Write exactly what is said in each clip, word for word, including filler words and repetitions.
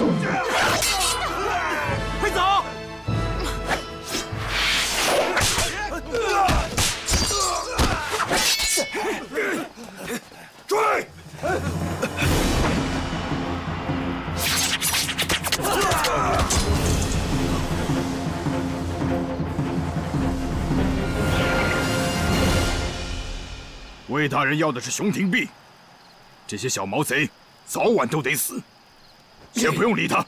快走！ 追！ 魏大人要的是熊廷弼，这些小毛贼早晚都得死，先不用理他。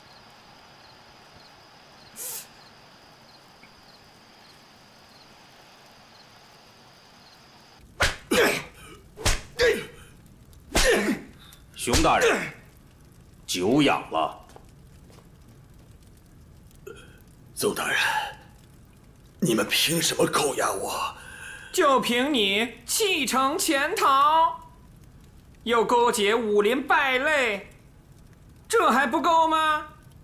熊大人，久仰了。 邹大人，你们凭什么扣押我？ 就凭你弃城潜逃，又勾结武林败类，这还不够吗？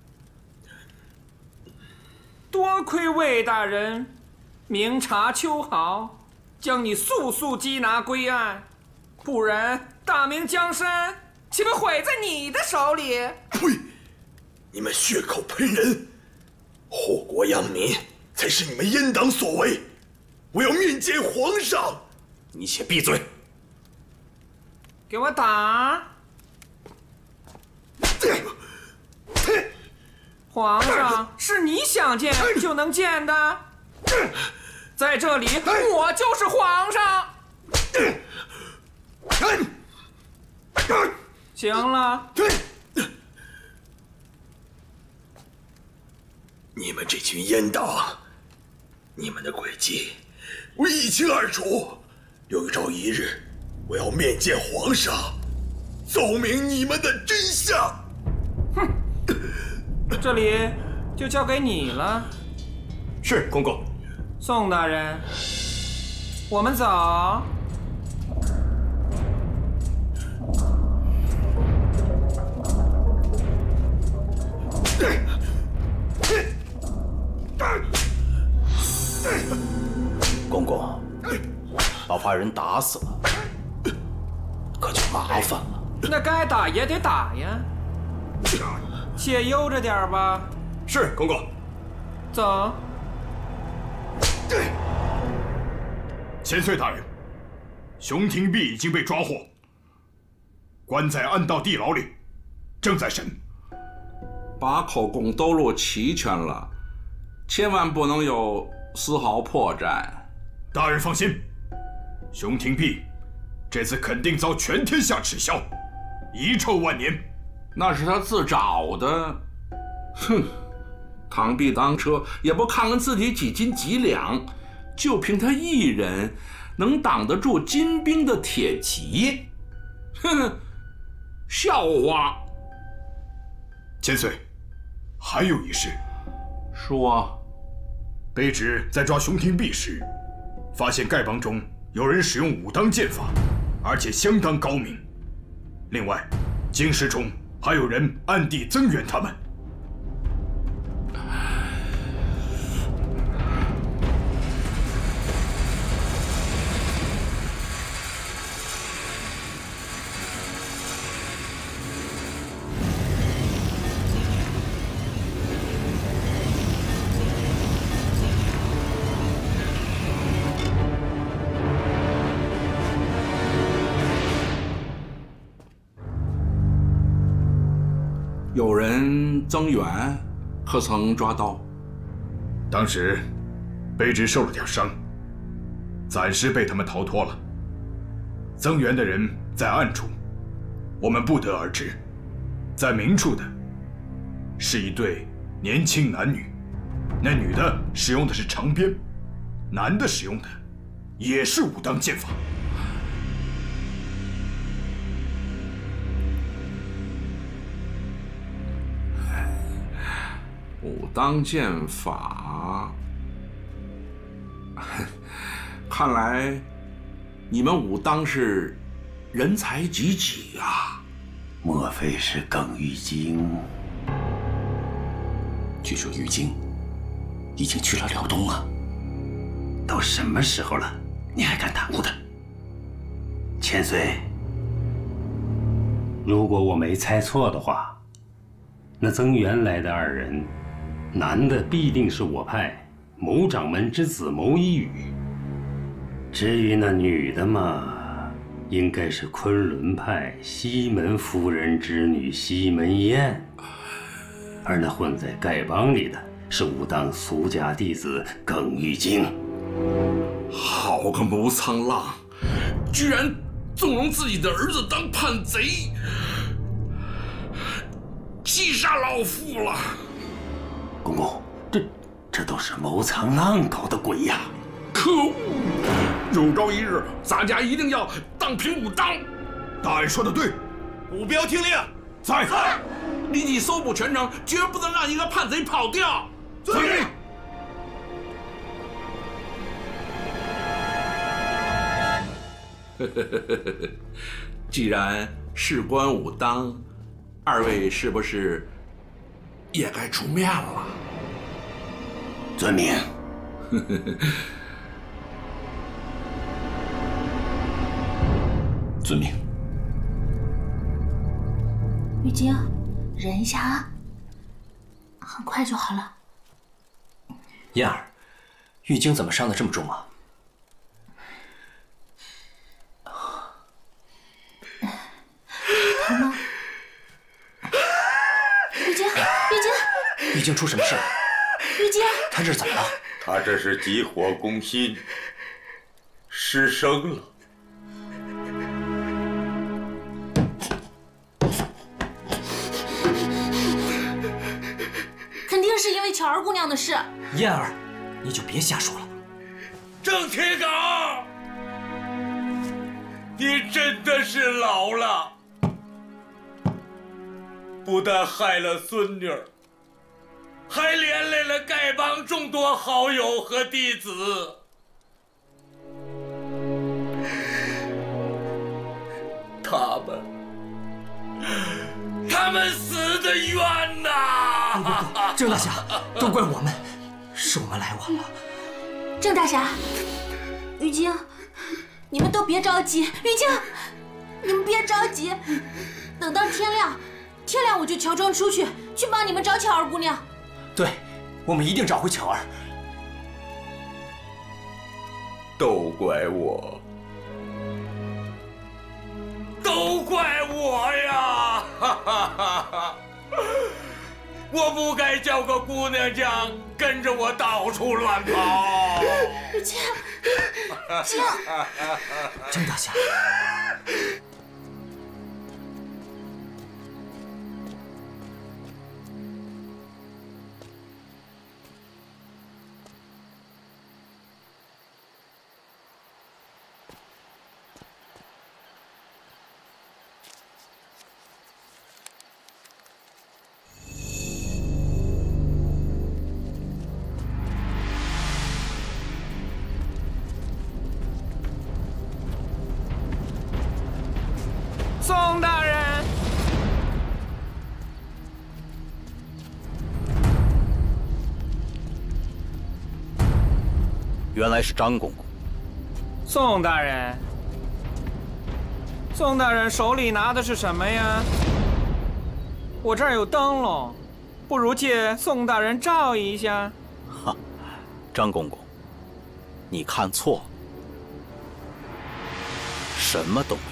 多亏魏大人明察秋毫，将你速速缉拿归案，不然大明江山岂不毁在你的手里？ 呸！你们血口喷人，祸国殃民才是你们阉党所为。 我要面见皇上！ 你且闭嘴！ 给我打！皇上是你想见就能见的，在这里我就是皇上。行了， 你们这群阉党，你们的诡计。 我一清二楚，有朝一日，我要面见皇上，奏明你们的真相。 哼，这里就交给你了。 是，公公。 宋大人，我们走。 公公，把坏人打死了，可就麻烦了。 那该打也得打呀，且悠着点吧。 是，公公。 走。 千岁大人，熊廷弼已经被抓获，关在暗道地牢里，正在审。 把口供都录齐全了，千万不能有丝毫破绽。 大人放心，熊廷弼这次肯定遭全天下耻笑，遗臭万年。 那是他自找的。哼，螳臂当车也不看看自己几斤几两，就凭他一人能挡得住金兵的铁骑？哼，笑话！ 千岁，还有一事。 说， 卑职在抓熊廷弼时。 发现丐帮中有人使用武当剑法，而且相当高明。另外，京师中还有人暗地增援他们。 有人增援，可曾抓到？ 当时，卑职受了点伤，暂时被他们逃脱了。增援的人在暗处，我们不得而知。在明处的，是一对年轻男女，那女的使用的是长鞭，男的使用的也是武当剑法。 武当剑法，看来你们武当是人才济济啊！ 莫非是耿玉京？据说玉京已经去了辽东啊！都什么时候了，你还敢袒护他？千岁，如果我没猜错的话， 那增援来的二人，男的必定是我派牟掌门之子牟一羽，至于那女的嘛，应该是昆仑派西门夫人之女西门燕，而那混在丐帮里的是武当苏家弟子耿玉京。 好个谋苍浪，居然纵容自己的儿子当叛贼，气杀老夫了！ 公公，这这都是谋苍浪搞的鬼呀！ 可恶！有朝一日，咱家一定要荡平武当。 大人说的对， 目标听令， 在在，立即搜捕全城，绝不能让一个叛贼跑掉。 遵命。 既然事关武当，二位是不是也该出面了？ 遵命。 遵命。 玉京，忍一下啊，很快就好了。 燕儿，玉京怎么伤得这么重啊？ 疼吗？玉京，玉京， 玉京出什么事了？ 玉京， 他这怎么了？ 他这是急火攻心，失声了。 肯定是因为巧儿姑娘的事。 燕儿，你就别瞎说了。 郑铁岗，你真的是老了，不但害了孙女儿，还连累了丐帮众多好友和弟子。他们，他们死得冤呐！ 郑大侠，都怪我们，是我们来晚了。 郑大侠，玉京，你们都别着急。玉京，你们别着急，等到天亮，天亮我就乔装出去，去帮你们找巧儿姑娘。 对，我们一定找回巧儿。 都怪我，都怪我呀！哈哈哈哈！我不该叫个姑娘家跟着我到处乱跑。 玉京，京， 郑大侠。 宋大人， 原来是张公公。 宋大人，宋大人手里拿的是什么呀？我这儿有灯笼，不如借宋大人照一下。 哈，张公公，你看错了，什么都没有。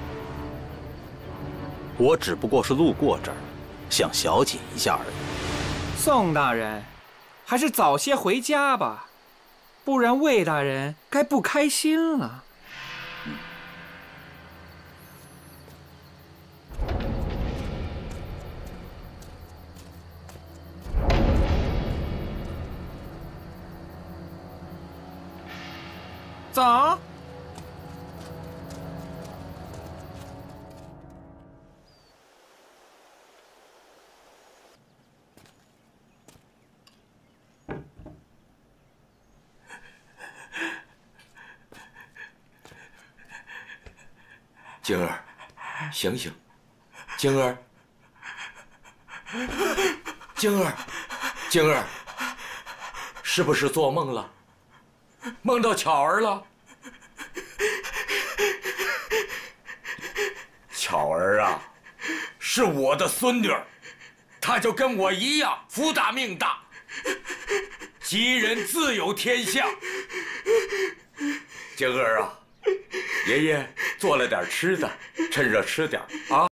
我只不过是路过这儿，想小解一下而已。 宋大人，还是早些回家吧，不然魏大人该不开心了。 嗯。 走。 晶儿，醒醒，晶儿，晶儿，晶儿，是不是做梦了？梦到巧儿了？巧儿啊，是我的孙女儿， 他就跟我一样福大命大，吉人自有天相。晶儿啊，爷爷做了点吃的，趁热吃点啊。